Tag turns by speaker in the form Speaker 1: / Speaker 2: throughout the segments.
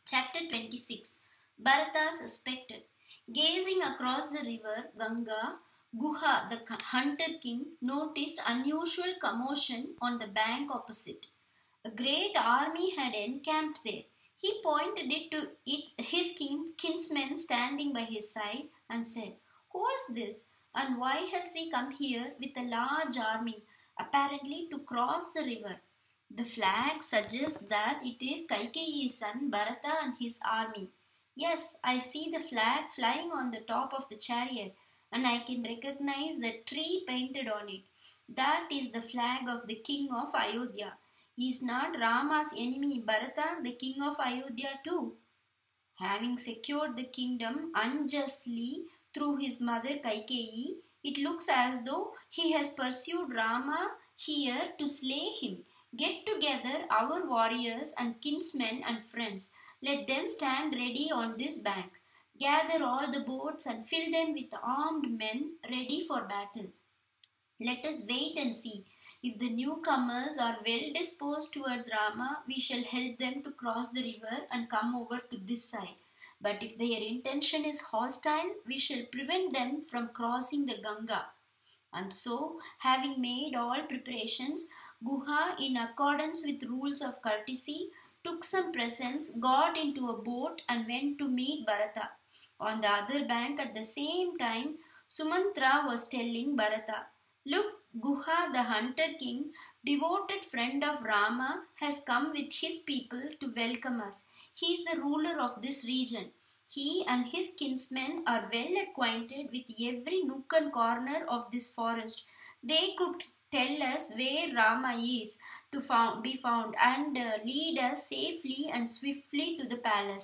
Speaker 1: Chapter 26. Bharata suspected. Gazing across the river Ganga, Guha, the hunter king, noticed unusual commotion on the bank opposite. A great army had encamped there. He pointed it to his kinsmen standing by his side and said, "Who is this, and why has he come here with a large army, apparently to cross the river? The flag suggests that it is Kaikeyi's son Bharata and his army. Yes, I see the flag flying on the top of the chariot, and I can recognize the tree painted on it. That is the flag of the king of Ayodhya. Is not Rama's enemy Bharata the king of Ayodhya too? Having secured the kingdom unjustly through his mother Kaikeyi, it looks as though he has pursued Rama here to slay him. Get together our warriors and kinsmen and friends. Let them stand ready on this bank. Gather all the boats and fill them with armed men ready for battle. Let us wait and see. If the newcomers are well disposed towards Rama, we shall help them to cross the river and come over to this side. But if their intention is hostile, we shall prevent them from crossing the Ganga." And so, having made all preparations, Guha, in accordance with rules of courtesy, took some presents, got into a boat and went to meet Bharata. On the other bank at the same time, Sumantra was telling Bharata, "Look, Guha, the hunter king, devoted friend of Rama, has come with his people to welcome us. He is the ruler of this region. He and his kinsmen are well acquainted with every nook and corner of this forest. They could tell us where Rama is to be found and lead us safely and swiftly to the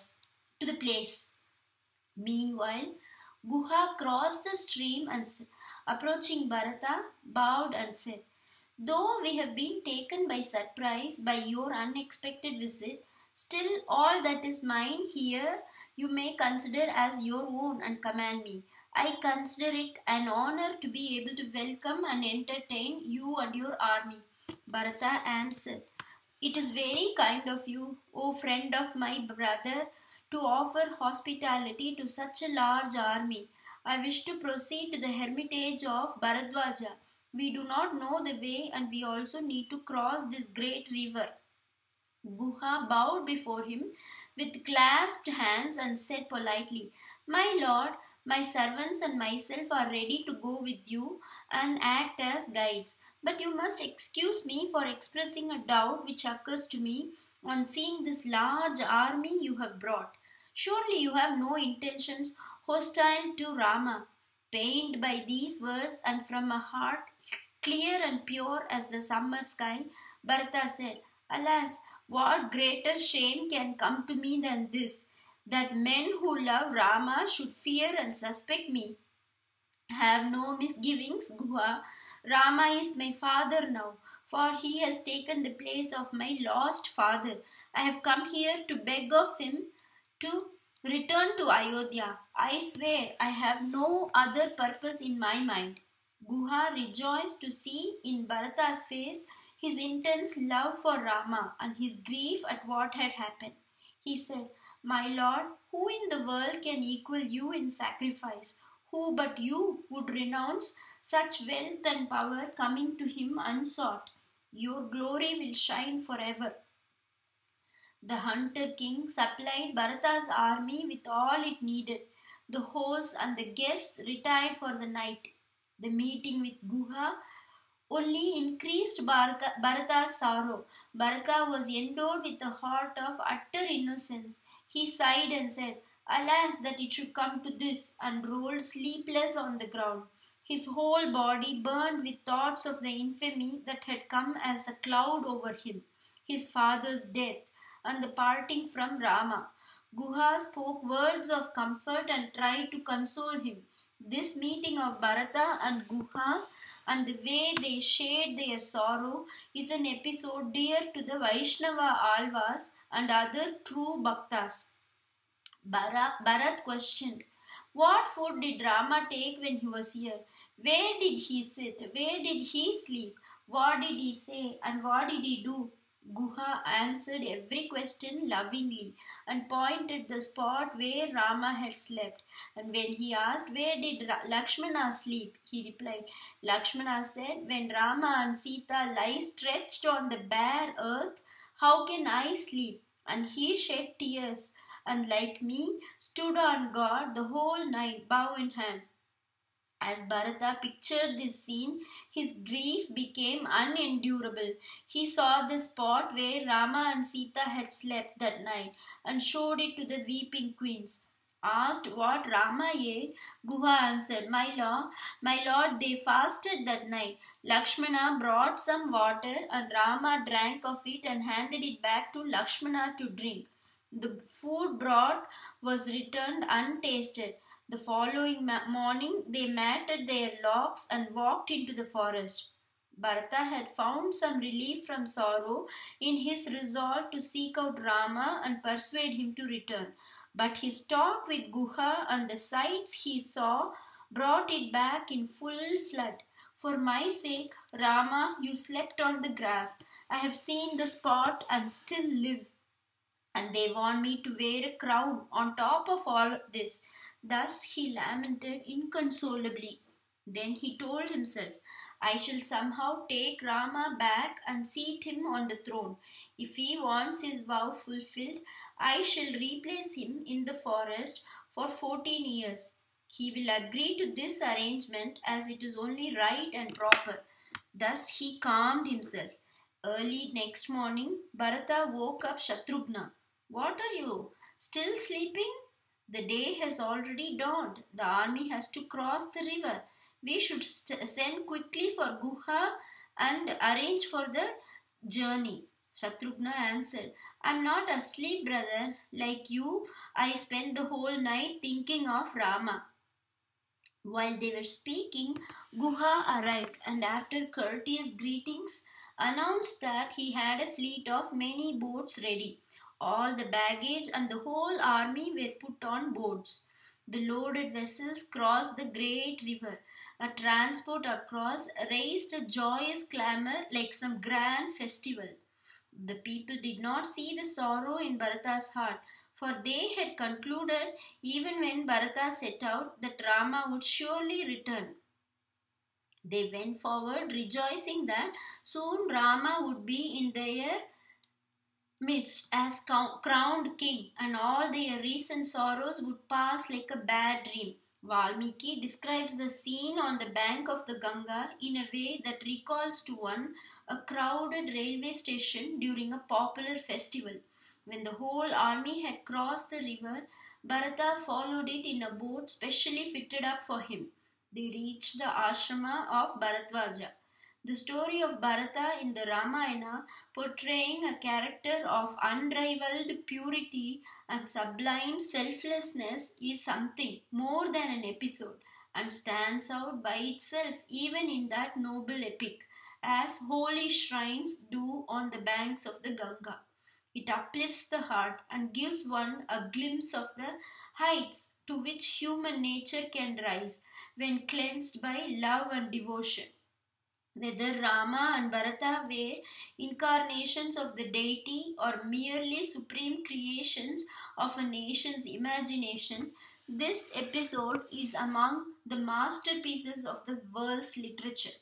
Speaker 1: place." Meanwhile, Guha crossed the stream and, approaching Bharata, bowed and said, "Though we have been taken by surprise by your unexpected visit, still all that is mine here you may consider as your own and command me. I consider it an honor to be able to welcome and entertain you and your army." Bharata answered, "It is very kind of you, O friend of my brother, to offer hospitality to such a large army. I wish to proceed to the hermitage of Bharadwaja. We do not know the way and we also need to cross this great river." Guha bowed before him with clasped hands and said politely, "My lord, my servants and myself are ready to go with you and act as guides. But you must excuse me for expressing a doubt which occurs to me on seeing this large army you have brought. Surely you have no intentions hostile to Rama." Pained by these words and from a heart clear and pure as the summer sky, Bharata said, "Alas, what greater shame can come to me than this, that men who love Rama should fear and suspect me? Have no misgivings, Guha. Rama is my father now, for he has taken the place of my lost father. I have come here to beg of him to return to Ayodhya. I swear I have no other purpose in my mind." Guha rejoiced to see in Bharata's face his intense love for Rama and his grief at what had happened. He said, "My lord, who in the world can equal you in sacrifice? Who but you would renounce such wealth and power coming to him unsought? Your glory will shine forever." The hunter king supplied Bharata's army with all it needed. The host and the guests retired for the night. The meeting with Guha only increased Bharata's sorrow. Bharata was endowed with a heart of utter innocence. He sighed and said, "Alas, that it should come to this," and rolled sleepless on the ground. His whole body burned with thoughts of the infamy that had come as a cloud over him, his father's death, and the parting from Rama. Guha spoke words of comfort and tried to console him. This meeting of Bharata and Guha and the way they shared their sorrow is an episode dear to the Vaishnava Alvas and other true Bhaktas. Bharat questioned, "What food did Rama take when he was here? Where did he sit? Where did he sleep? What did he say? And what did he do?" Guha answered every question lovingly. and pointed the spot where Rama had slept. And when he asked, "Where did Lakshmana sleep?" he replied. Lakshmana said, "When Rama and Sita lie stretched on the bare earth, how can I sleep?" And he shed tears, and like me, stood on guard the whole night, bow in hand. As Bharata pictured this scene, his grief became unendurable. He saw the spot where Rama and Sita had slept that night and showed it to the weeping queens. Asked what Rama ate, Guha answered, my lord, they fasted that night. Lakshmana brought some water and Rama drank of it and handed it back to Lakshmana to drink. The food brought was returned untasted. The following morning they matted their locks and walked into the forest. Bharata had found some relief from sorrow in his resolve to seek out Rama and persuade him to return. But his talk with Guha and the sights he saw brought it back in full flood. For my sake, Rama, you slept on the grass. I have seen the spot and still live. And they want me to wear a crown on top of all this. Thus he lamented inconsolably. Then he told himself, I shall somehow take Rama back and seat him on the throne. If he wants his vow fulfilled, I shall replace him in the forest for 14 years. He will agree to this arrangement as it is only right and proper. Thus he calmed himself. Early next morning, Bharata woke up Shatrughna. What are you? Still sleeping? The day has already dawned. The army has to cross the river. We should send quickly for Guha and arrange for the journey. Shatrughna answered, I am not asleep, brother. Like you, I spent the whole night thinking of Rama. While they were speaking, Guha arrived and after courteous greetings announced that he had a fleet of many boats ready. All the baggage and the whole army were put on boats. The loaded vessels crossed the great river. A transport across raised a joyous clamor like some grand festival. The people did not see the sorrow in Bharata's heart, for they had concluded, even when Bharata set out, that Rama would surely return. They went forward, rejoicing that soon Rama would be in their midst as crowned king, and all their recent sorrows would pass like a bad dream. Valmiki describes the scene on the bank of the Ganga in a way that recalls to one a crowded railway station during a popular festival. When the whole army had crossed the river, Bharata followed it in a boat specially fitted up for him. They reached the ashrama of Bharadwaja. The story of Bharata in the Ramayana, portraying a character of unrivaled purity and sublime selflessness, is something more than an episode and stands out by itself even in that noble epic, as holy shrines do on the banks of the Ganga. It uplifts the heart and gives one a glimpse of the heights to which human nature can rise when cleansed by love and devotion. Whether Rama and Bharata were incarnations of the deity or merely supreme creations of a nation's imagination, this episode is among the masterpieces of the world's literature.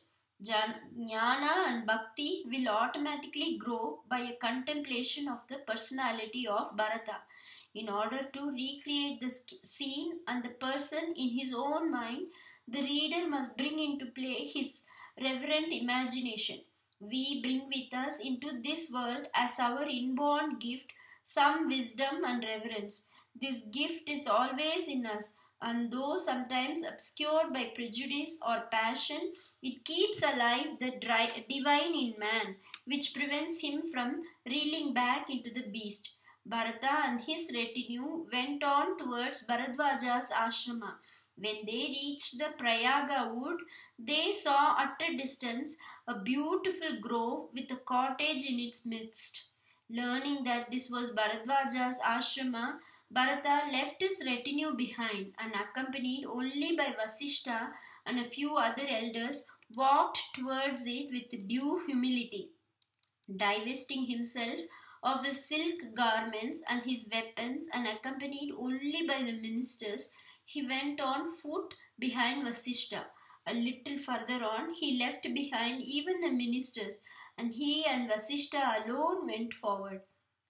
Speaker 1: Jnana and Bhakti will automatically grow by a contemplation of the personality of Bharata. In order to recreate the scene and the person in his own mind, the reader must bring into play his reverent imagination. We bring with us into this world as our inborn gift some wisdom and reverence. This gift is always in us, and though sometimes obscured by prejudice or passion, it keeps alive the divine in man, which prevents him from reeling back into the beast. Bharata and his retinue went on towards Bharadwaja's ashrama. When they reached the Prayaga wood, they saw at a distance a beautiful grove with a cottage in its midst. Learning that this was Bharadwaja's ashrama, Bharata left his retinue behind and, accompanied only by Vasishta and a few other elders, walked towards it with due humility. Divesting himself of his silk garments and his weapons, and accompanied only by the ministers, he went on foot behind Vasishta. A little further on, he left behind even the ministers, and he and Vasishta alone went forward.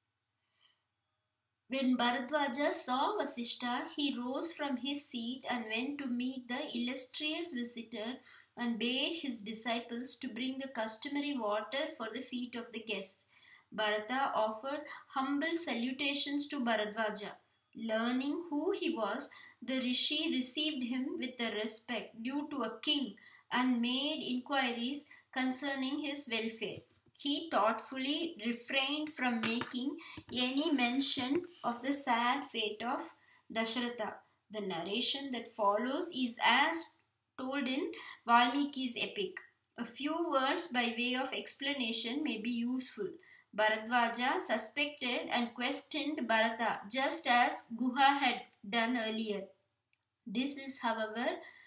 Speaker 1: When Bharadwaja saw Vasishta, he rose from his seat and went to meet the illustrious visitor and bade his disciples to bring the customary water for the feet of the guests. Bharata offered humble salutations to Bharadwaja. Learning who he was, the rishi received him with the respect due to a king and made inquiries concerning his welfare. He thoughtfully refrained from making any mention of the sad fate of Dasharatha. The narration that follows is as told in Valmiki's epic. A few words by way of explanation may be useful. Bharadwaja suspected and questioned Bharata just as Guha had done earlier. This is, however,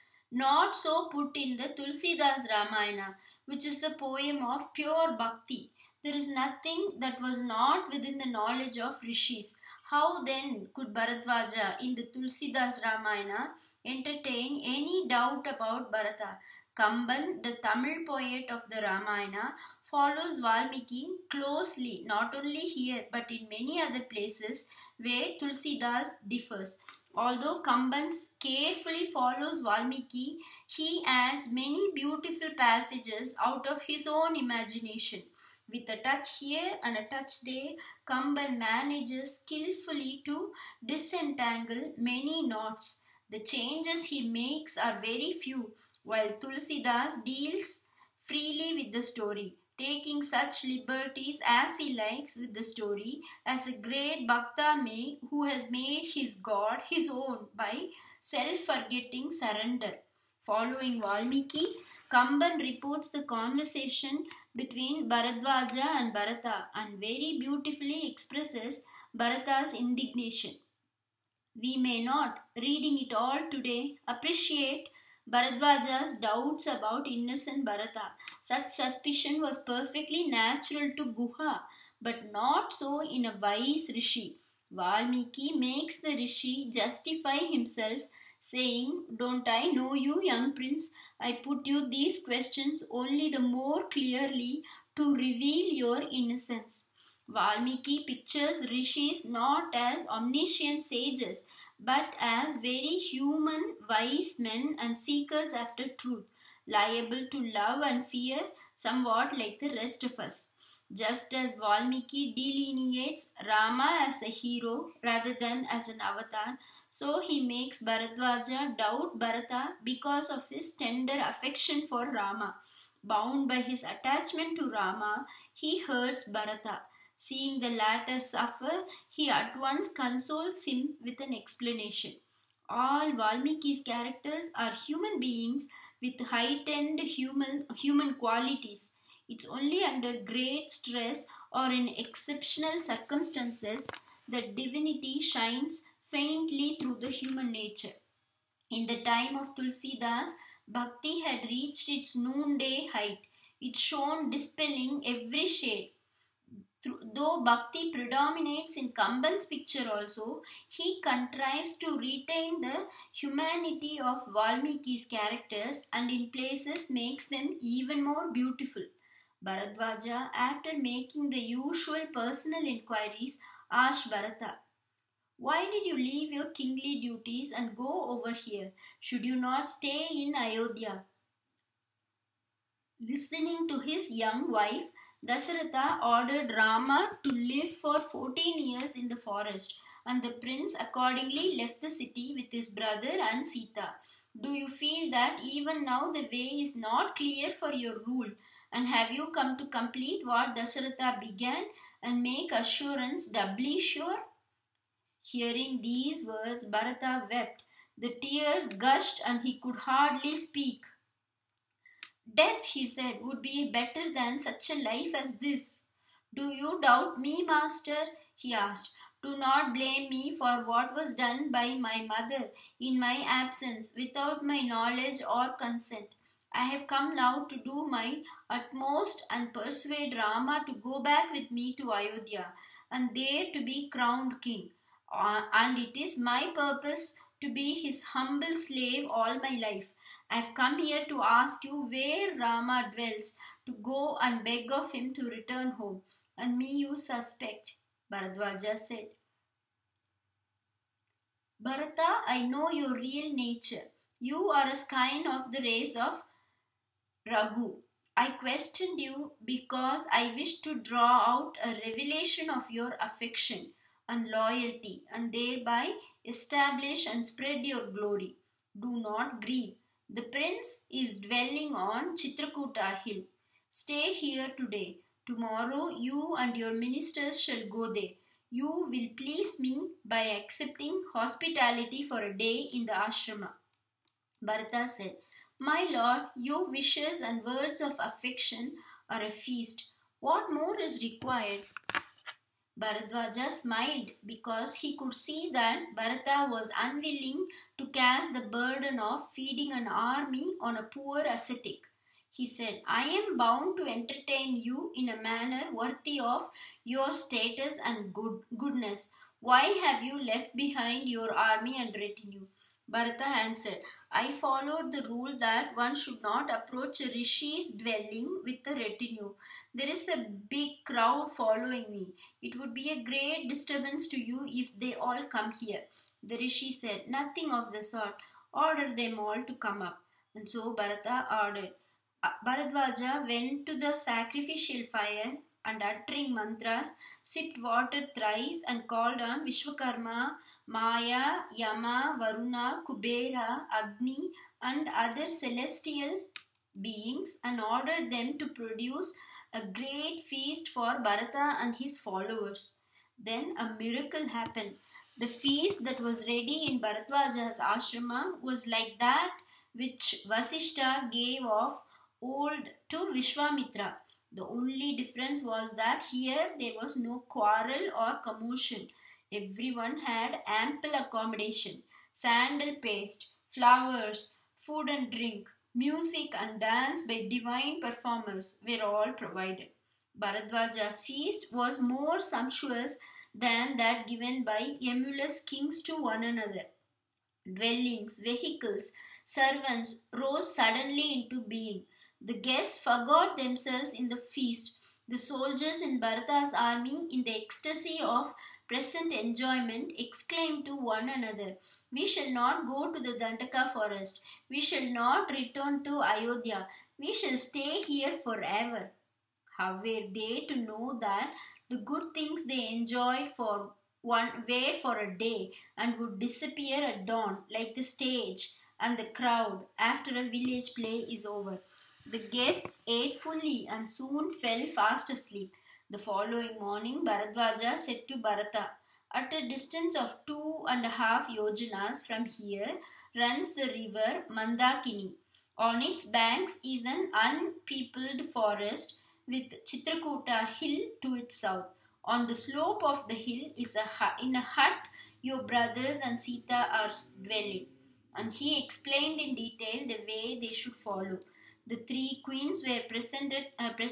Speaker 1: not so put in the Tulsidas Ramayana, which is a poem of pure bhakti. There is nothing that was not within the knowledge of rishis. How then could Bharadwaja in the Tulsidas Ramayana entertain any doubt about Bharata? Kamban, the Tamil poet of the Ramayana, follows Valmiki closely, not only here but in many other places where Tulsidas differs. Although Kamban carefully follows Valmiki, he adds many beautiful passages out of his own imagination. With a touch here and a touch there, Kamban manages skillfully to disentangle many knots. The changes he makes are very few, while Tulsidas deals freely with the story, taking such liberties as he likes with the story, as a great Bhakta may, who has made his God his own by self-forgetting surrender. Following Valmiki, Kamban reports the conversation between Bharadwaja and Bharata and very beautifully expresses Bharata's indignation. We may not, reading it all today, appreciate Bharadwaja's doubts about innocent Bharata. Such suspicion was perfectly natural to Guha, but not so in a wise rishi. Valmiki makes the rishi justify himself, saying, "Don't I know you, young prince? I put you these questions only the more clearly to reveal your innocence." Valmiki pictures rishis not as omniscient sages but as very human, wise men and seekers after truth, liable to love and fear somewhat like the rest of us. Just as Valmiki delineates Rama as a hero rather than as an avatar, so he makes Bharadwaja doubt Bharata because of his tender affection for Rama. Bound by his attachment to Rama, he hurts Bharata. Seeing the latter suffer, he at once consoles him with an explanation. All Valmiki's characters are human beings with heightened human qualities. It's only under great stress or in exceptional circumstances that divinity shines faintly through the human nature. In the time of Tulsidas, Bhakti had reached its noonday height. It shone dispelling every shade. Though Bhakti predominates in Kamban's picture also, he contrives to retain the humanity of Valmiki's characters and in places makes them even more beautiful. Bharadwaja, after making the usual personal inquiries, asked Bharata, "Why did you leave your kingly duties and go over here? Should you not stay in Ayodhya?" Listening to his young wife, Dasharatha ordered Rama to live for 14 years in the forest, and the prince accordingly left the city with his brother and Sita. Do you feel that even now the way is not clear for your rule? And have you come to complete what Dasharatha began and make assurance doubly sure? Hearing these words, Bharata wept. The tears gushed and he could hardly speak. "Death," he said, "would be better than such a life as this." "Do you doubt me, master?" he asked. "Do not blame me for what was done by my mother in my absence without my knowledge or consent. I have come now to do my utmost and persuade Rama to go back with me to Ayodhya. and there to be crowned king. And it is my purpose to be his humble slave all my life. I have come here to ask you where Rama dwells, to go and beg of him to return home. And me you suspect, Bharadwaja said. Bharata, I know your real nature. You are a scion of the race of Raghu. I questioned you because I wish to draw out a revelation of your affection and loyalty and thereby establish and spread your glory. Do not grieve. The prince is dwelling on Chitrakuta hill. Stay here today. Tomorrow you and your ministers shall go there. You will please me by accepting hospitality for a day in the ashrama. Bharata said, My lord, your wishes and words of affection are a feast. What more is required? Bharadwaja smiled because he could see that Bharata was unwilling to cast the burden of feeding an army on a poor ascetic. He said, I am bound to entertain you in a manner worthy of your status and goodness. Why have you left behind your army and retinue? Bharata answered, I followed the rule that one should not approach a rishi's dwelling with a retinue. There is a big crowd following me. It would be a great disturbance to you if they all come here. The rishi said, Nothing of the sort. Order them all to come up. And so Bharata ordered. Bharadwaja went to the sacrificial fire and uttering mantras, sipped water thrice and called on Vishwakarma, Maya, Yama, Varuna, Kubera, Agni and other celestial beings and ordered them to produce a great feast for Bharata and his followers. Then a miracle happened. The feast that was ready in Bharadwaja's ashrama was like that which Vasishta gave of old to Vishwamitra. The only difference was that here there was no quarrel or commotion. Everyone had ample accommodation, sandal paste, flowers, food and drink, music and dance by divine performers were all provided. Bharadwaja's feast was more sumptuous than that given by emulous kings to one another. Dwellings, vehicles, servants rose suddenly into being. The guests forgot themselves in the feast. The soldiers in Bharata's army, in the ecstasy of present enjoyment, exclaimed to one another, We shall not go to the Dandaka forest. We shall not return to Ayodhya. We shall stay here forever. How were they to know that the good things they enjoyed for one were for a day and would disappear at dawn like the stage and the crowd after a village play is over? The guests ate fully and soon fell fast asleep. The following morning, Bharadwaja said to Bharata, At a distance of 2.5 yojanas from here runs the river Mandakini. On its banks is an unpeopled forest with Chitrakuta hill to its south. On the slope of the hill is in a hut your brothers and Sita are dwelling. And he explained in detail the way they should follow. The three queens were presented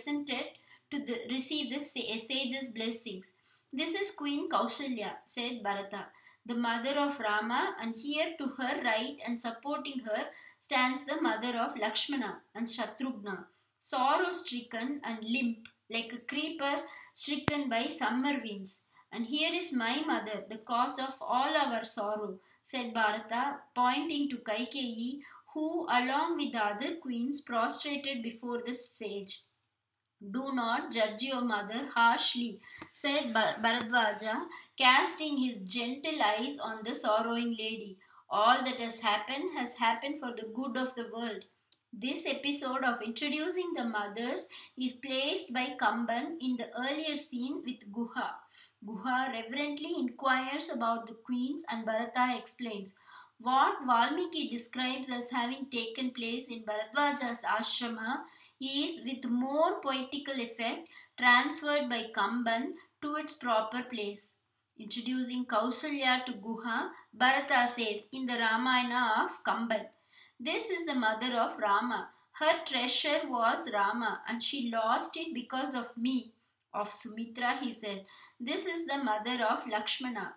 Speaker 1: to receive the sage's blessings. This is Queen Kausalya, said Bharata, the mother of Rama, and here to her right and supporting her stands the mother of Lakshmana and Shatrughna, sorrow-stricken and limp like a creeper stricken by summer winds. And here is my mother, the cause of all our sorrow, said Bharata, pointing to Kaikeyi, who, along with the other queens, prostrated before the sage. Do not judge your mother harshly, said Bharadwaja, casting his gentle eyes on the sorrowing lady. All that has happened for the good of the world. This episode of introducing the mothers is placed by Kamban in the earlier scene with Guha. Guha reverently inquires about the queens and Bharata explains. What Valmiki describes as having taken place in Bharadwaja's ashrama is, with more poetical effect, transferred by Kamban to its proper place. Introducing Kausalya to Guha, Bharata says in the Ramayana of Kamban, This is the mother of Rama. Her treasure was Rama and she lost it because of me. of Sumitra, he said, "This is the mother of Lakshmana,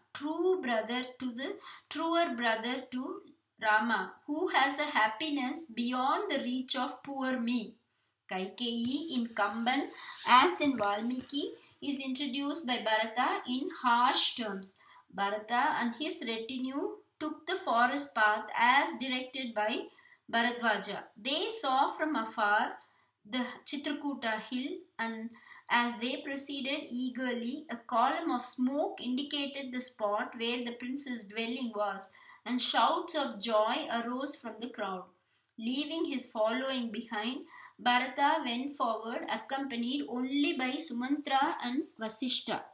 Speaker 1: truer brother to Rama, who has a happiness beyond the reach of poor me." Kaikeyi in Kamban as in Valmiki is introduced by Bharata in harsh terms. Bharata and his retinue took the forest path as directed by Bharadwaja. They saw from afar the Chitrakuta hill, and as they proceeded eagerly, a column of smoke indicated the spot where the prince's dwelling was, and shouts of joy arose from the crowd. Leaving his following behind, Bharata went forward, accompanied only by Sumantra and Vasishta.